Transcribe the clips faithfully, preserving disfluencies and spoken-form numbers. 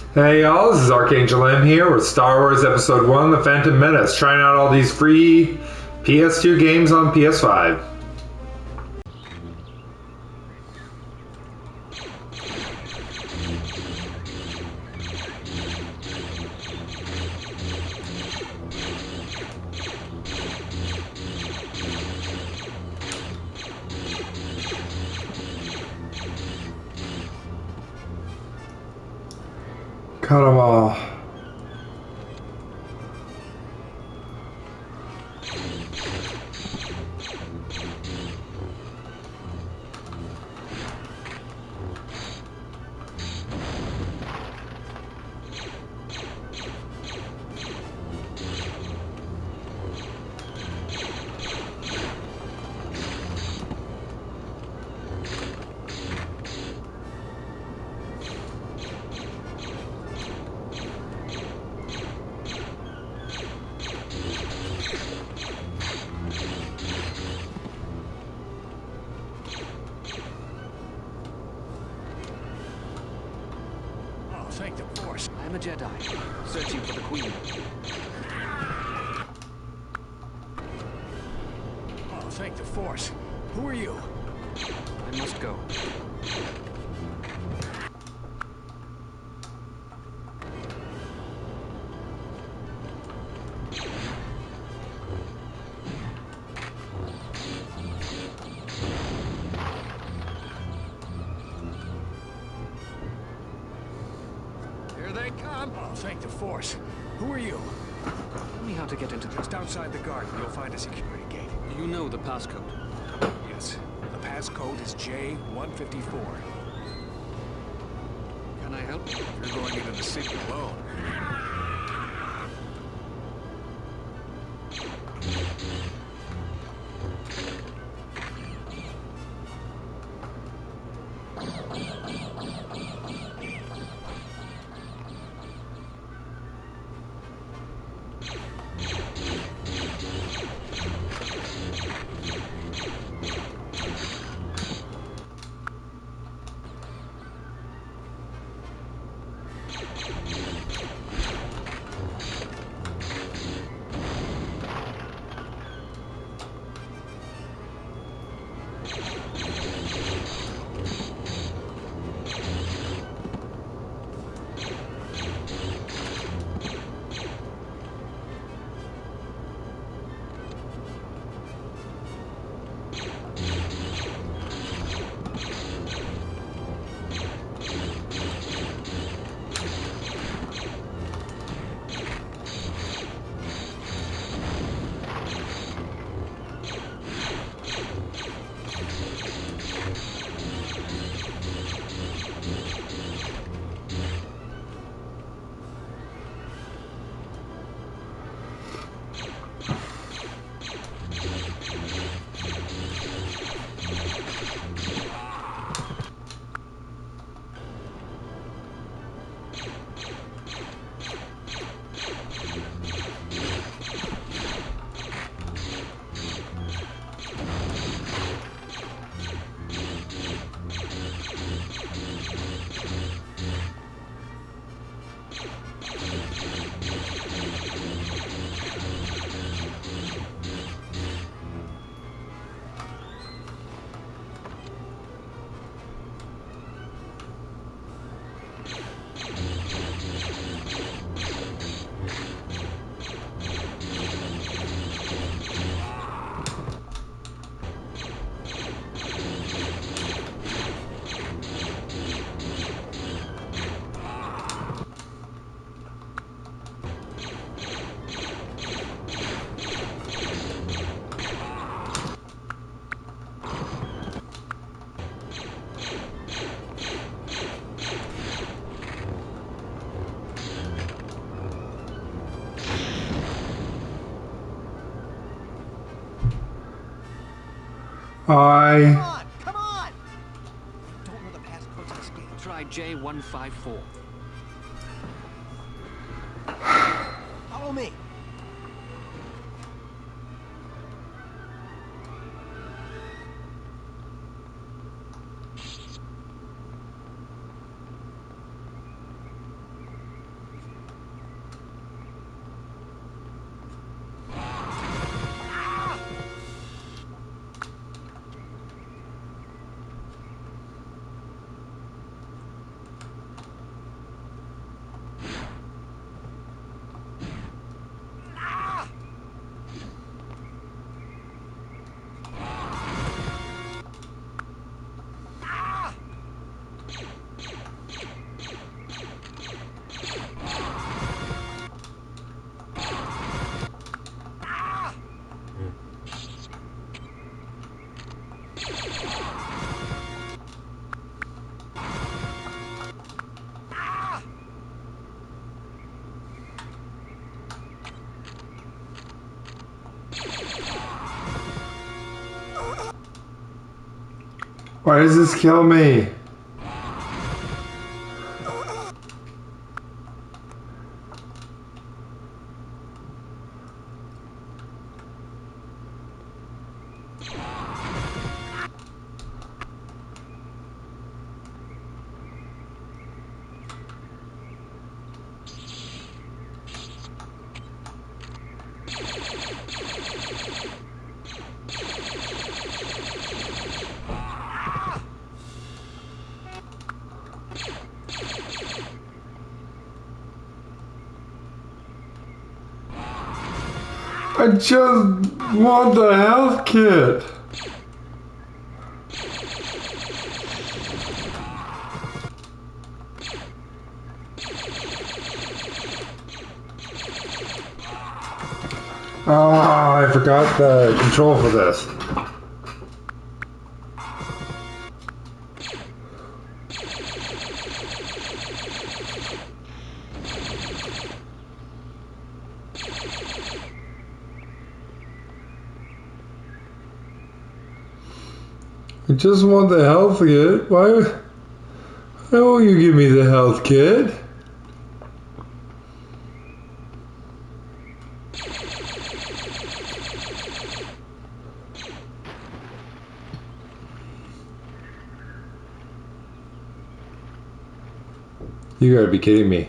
Hey y'all, this is Archangel M here with Star Wars Episode one, The Phantom Menace, trying out all these free P S two games on P S five. Cut them all. Thank the Force. I'm a Jedi, searching for the Queen. Oh, thank the Force. Who are you? I must go. They come. Oh, thank the Force. Who are you? Tell me how to get into the... Just outside the garden, you'll find a security gate. You know the passcode? Yes. The passcode is J one fifty-four. Can I help you? You're going into the city alone. I... Come on! Come on! Don't know the passcode to this gate. Try J one five four. Follow me. Why does this kill me? I just want the health kit. Ah, I forgot the control for this. I just want the health kit. Why, why won't you give me the health kit? You gotta be kidding me.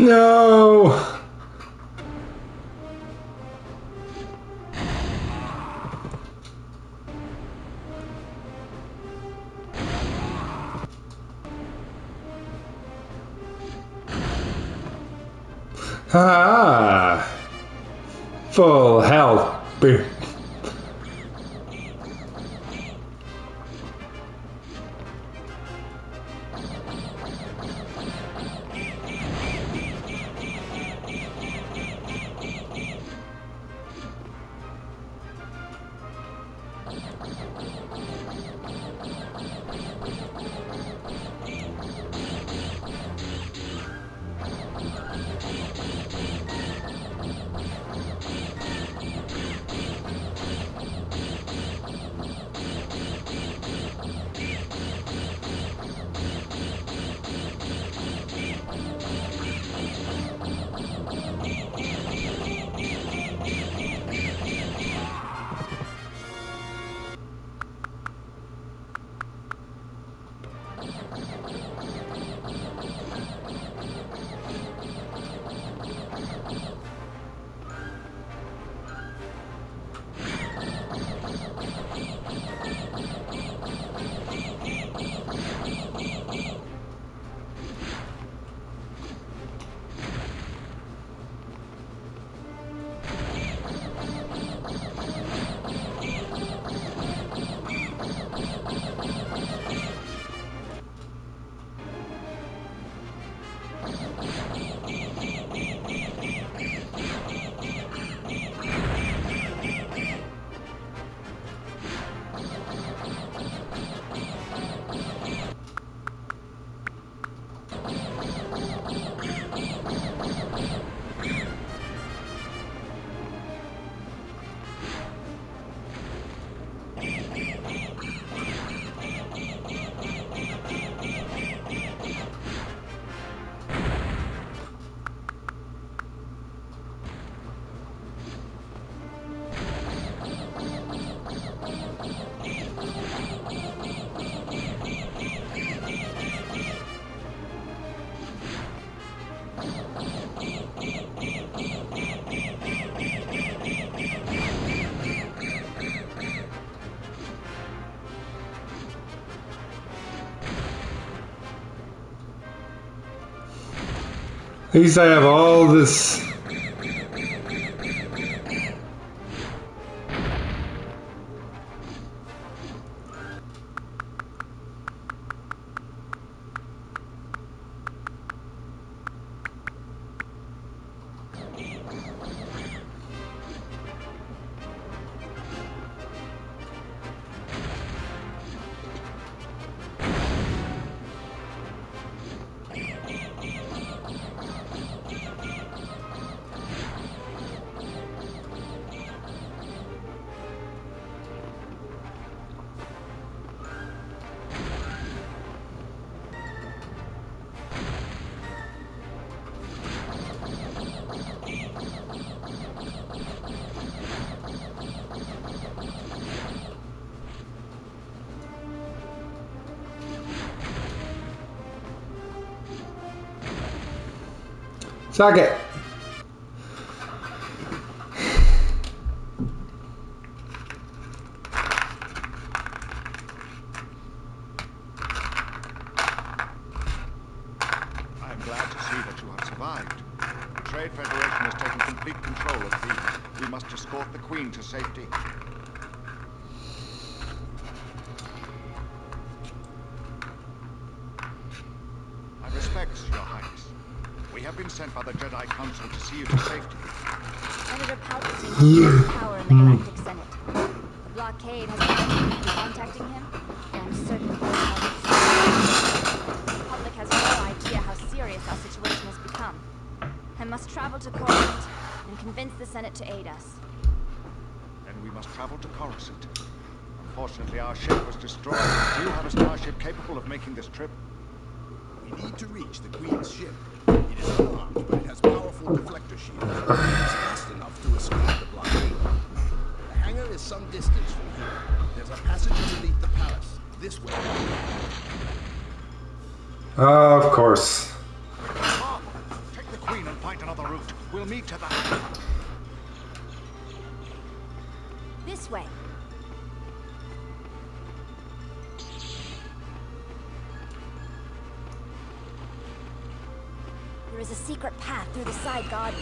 No! Ah! Full health. Boom. At least I have all this. Suck it. I'm glad to see that you have survived. The Trade Federation has taken complete control of Thebes. We must escort the Queen to safety. My respects, Your Highness. We have been sent by the Jedi Council to see you to safety. Senator Palpatine has power in the Galactic Senate. The blockade has been contacting him, and I'm certain he will help us. The public has no idea how serious our situation has become. I must travel to Coruscant and convince the Senate to aid us. Then we must travel to Coruscant. Unfortunately, our ship was destroyed. Do you have a starship capable of making this trip? We need to reach the Queen's ship. It is unarmed, but it has powerful deflector shields. It's fast enough to escape the blockade. The hangar is some distance from here. There's a passage underneath the palace. This way. Uh, of course. Mom, take the Queen another route. We'll meet to the hangar. This way. There is a secret path through the side garden.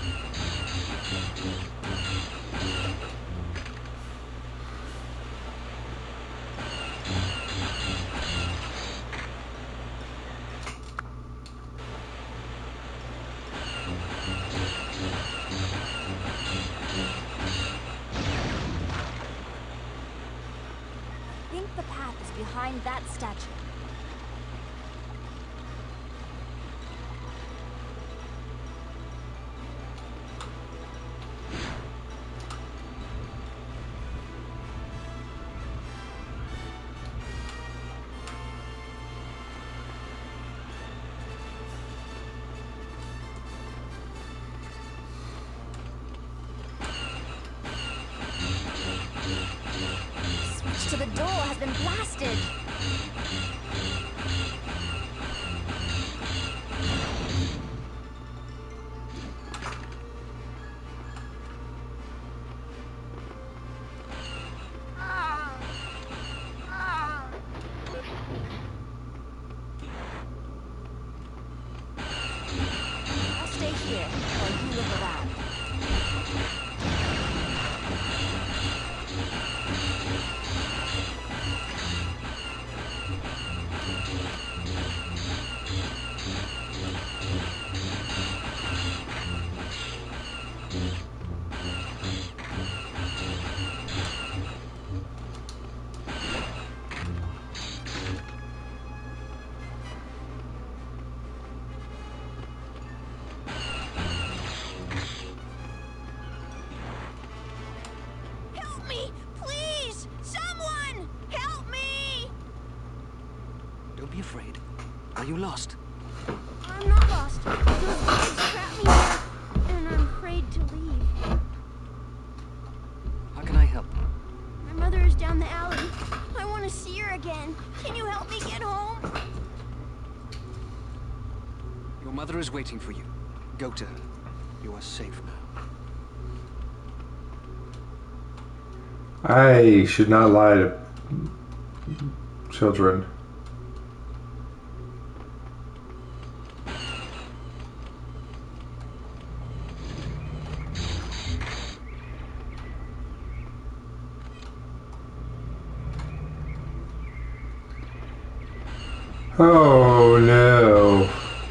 I think the path is behind that statue. To the door has been blasted. I'll stay here while you look around. Help me! Please! Someone! Help me! Don't be afraid. Are you lost? I'm not lost. Those guys trapped me here, and I'm afraid to leave. How can I help? My mother is down the alley. I want to see her again. Can you help me get home? Your mother is waiting for you. Go to her. You are safe now. I should not lie to children. Oh no.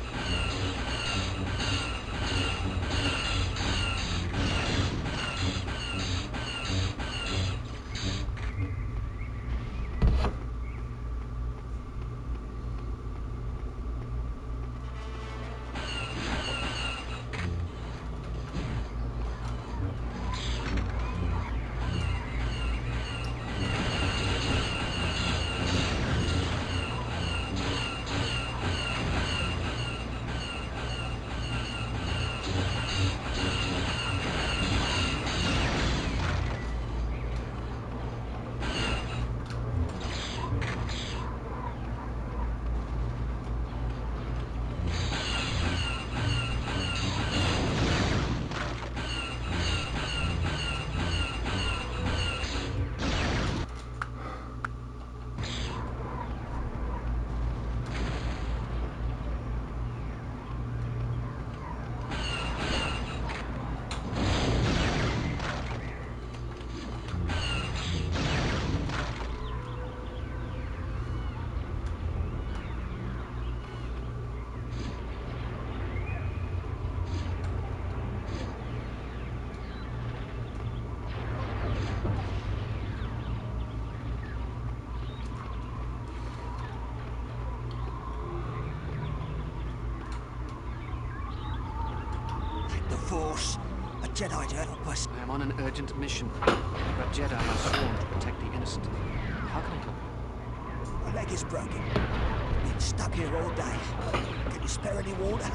Force. A Jedi to help us. I am on an urgent mission. But Jedi are sworn to protect the innocent. How can I help? My leg is broken. Been stuck here all day. Can you spare any water?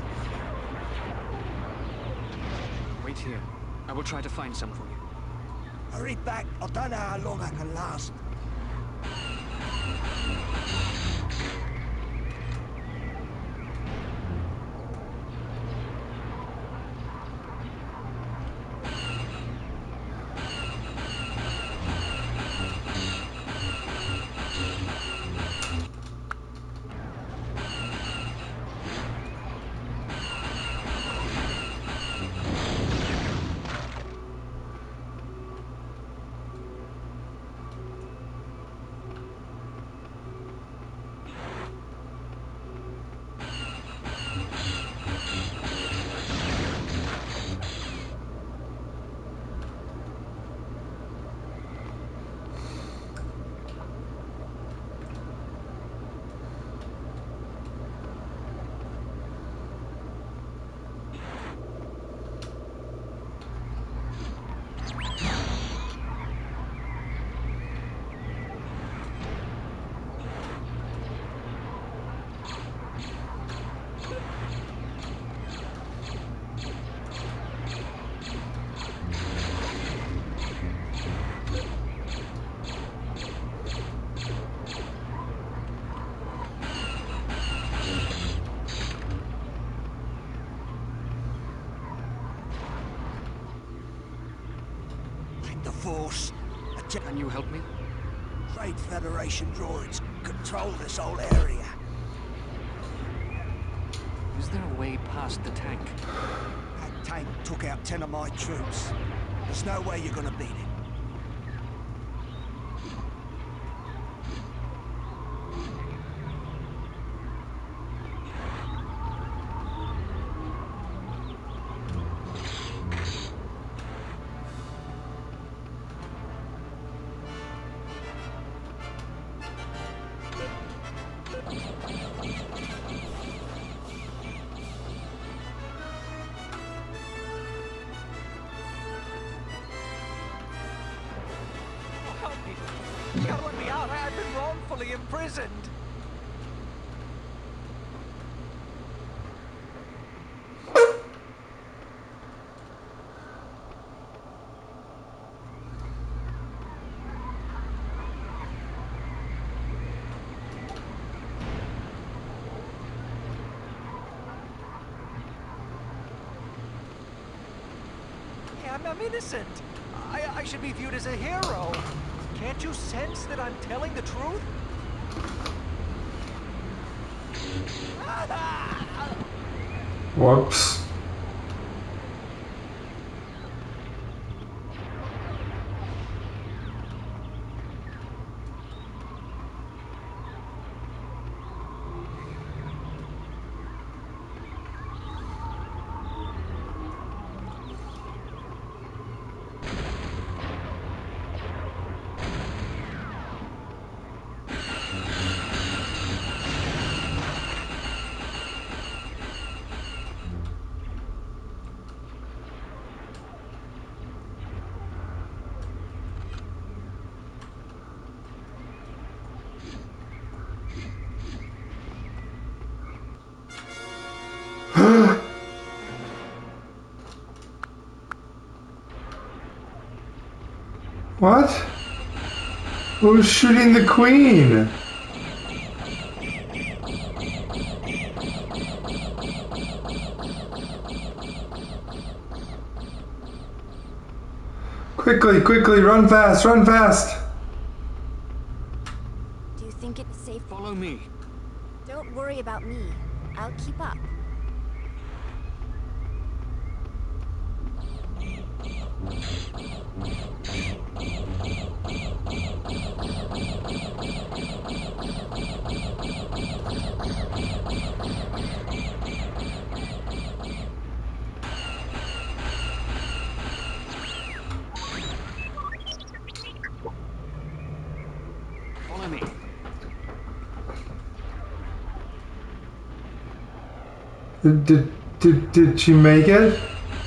Wait here. I will try to find some for you. Hurry back. I don't know how long I can last. Force. A Je- Can you help me? Trade Federation droids control this whole area. Is there a way past the tank? That tank took out ten of my troops. There's no way you're gonna beat it. Help me! You gotta let me out. I- I've been wrongfully imprisoned. Hey, I'm, I'm innocent. I, I should be viewed as a hero. Can't you sense that I'm telling the truth? Whoops. What? Who's shooting the queen? Quickly, quickly, run fast, run fast! Do you think it's safe? Follow me. Don't worry about me. I'll keep up. Follow me. Did, did, did, did she make it?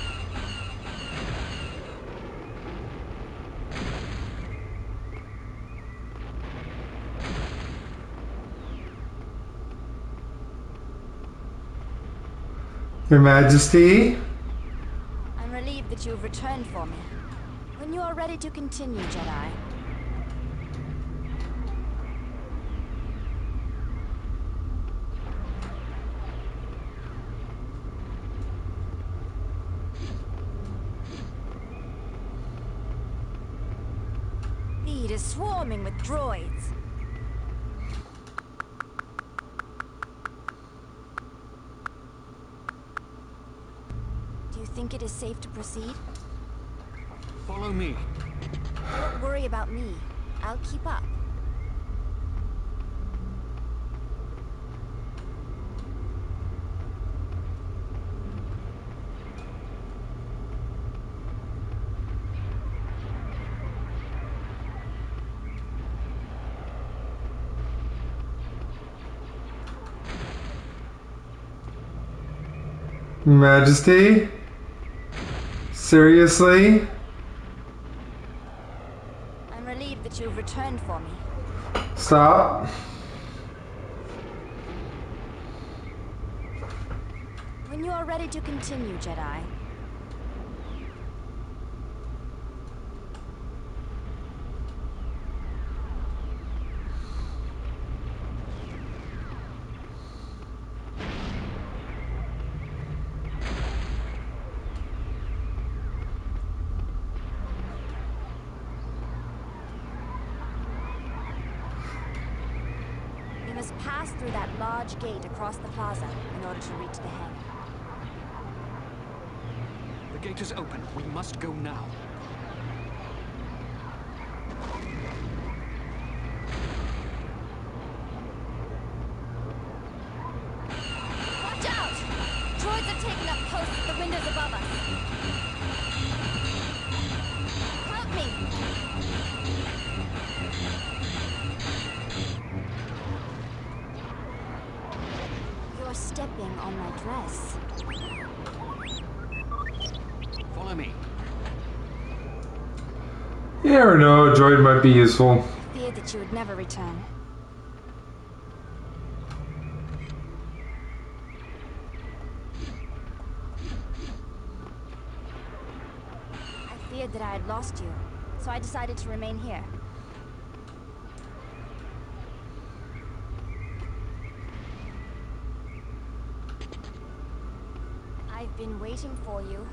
Your Majesty? I'm relieved that you've returned for me. When you are ready to continue, Jedi. Theed is swarming with droids. Do you think it is safe to proceed? Follow me. Don't worry about me. I'll keep up. Your Majesty? Seriously? I'm relieved that you've returned for me. Stop. When you are ready to continue, Jedi. pass through that large gate across the plaza in order to reach the hangar. The gate is open. We must go now. Watch out! Droids have taken up posts at the windows above us. Help me! You're stepping on my dress. Follow me. Yeah or no, a droid might be useful. I feared that you would never return. I feared that I had lost you, so I decided to remain here. I've been waiting for you.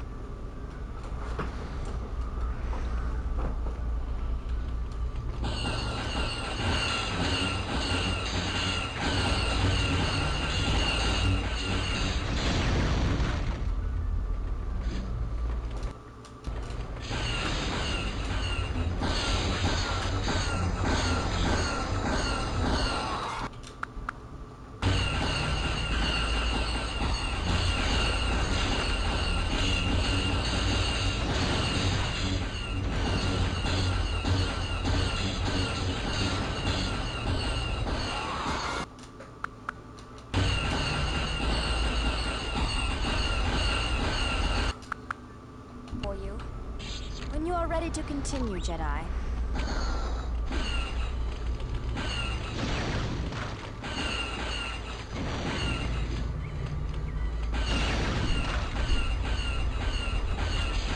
For you. When you are ready to continue, Jedi.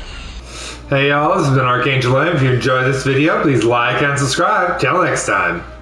Hey y'all, this has been Archangel M. If you enjoyed this video, please like and subscribe. Till next time.